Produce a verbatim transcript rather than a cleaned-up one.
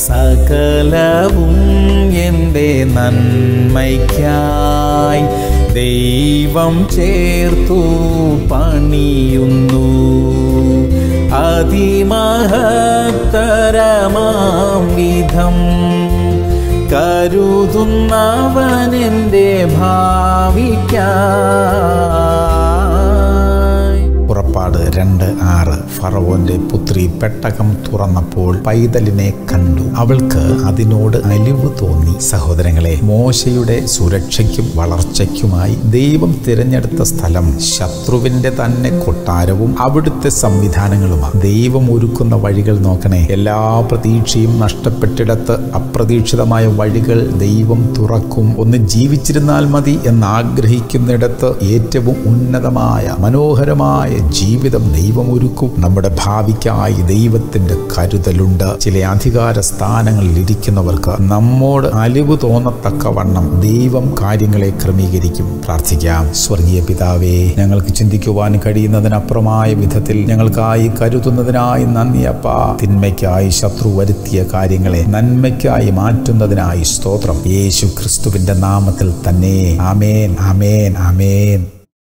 സകലവും എൻ്റെ നന്മയ്ക്കായി ദൈവം ചേർത്തു പണിയുന്നു. അതിമഹത്തരമാം വിധം കരുതുന്നവനെൻ്റെ ഭാവിക്കായി. പുറപ്പാട് രണ്ട് ആറ്. ഫറവോന്റെ പുത്രി പെട്ടകം തുറന്നപ്പോൾ പൈതലിനെ കണ്ടു, അവൾക്ക് അതിനോട് അലിവ് തോന്നി. സഹോദരങ്ങളെ, മോശയുടെ സുരക്ഷയ്ക്കും വളർച്ചയ്ക്കുമായി ദൈവം തിരഞ്ഞെടുത്ത സ്ഥലം ശത്രുവിന്റെ തന്നെ കൊട്ടാരവും അവിടുത്തെ സംവിധാനങ്ങളുമാണ്. ദൈവം ഒരുക്കുന്ന വഴികൾ നോക്കണേ. എല്ലാ പ്രതീക്ഷയും നഷ്ടപ്പെട്ടിടത്ത് അപ്രതീക്ഷിതമായ വഴികൾ ദൈവം തുറക്കും. ഒന്ന് ജീവിച്ചിരുന്നാൽ മതി എന്നാഗ്രഹിക്കുന്നിടത്ത് ഏറ്റവും ഉന്നതമായ മനോഹരമായ ജീവിതം ദൈവം ഒരുക്കും. നമ്മുടെ ഭാവിക്കായി ദൈവത്തിന്റെ കരുതലുണ്ട്. ചില അധികാര സ്ഥാനങ്ങളിൽ ഇരിക്കുന്നവർക്ക് നമ്മോട് അലിവ് തോന്നത്തക്കവണ്ണം ദൈവം കാര്യങ്ങളെ ക്രമീകരിക്കും. പ്രാർത്ഥിക്കാം. സ്വർഗീയ പിതാവേ, ഞങ്ങൾക്ക് ചിന്തിക്കുവാൻ കഴിയുന്നതിനപ്പുറമായ വിധത്തിൽ ഞങ്ങൾക്കായി കരുതുന്നതിനായി നന്ദി അപ്പാ. തിന്മയ്ക്കായി ശത്രു വരുത്തിയ കാര്യങ്ങളെ നന്മയ്ക്കായി മാറ്റുന്നതിനായി സ്തോത്രം. യേശു ക്രിസ്തുവിന്റെ നാമത്തിൽ തന്നെ. ആമേൻ, ആമേൻ, ആമേൻ.